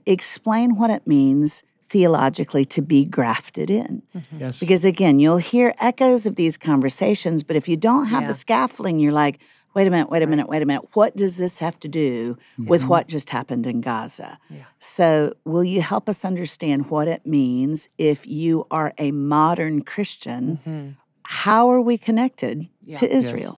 explain what it means theologically to be grafted in. Yes. Because again, you'll hear echoes of these conversations, but if you don't have the scaffolding, you're like, wait a minute. What does this have to do with what just happened in Gaza? Yeah. So will you help us understand what it means if you are a modern Christian? How are we connected to Israel?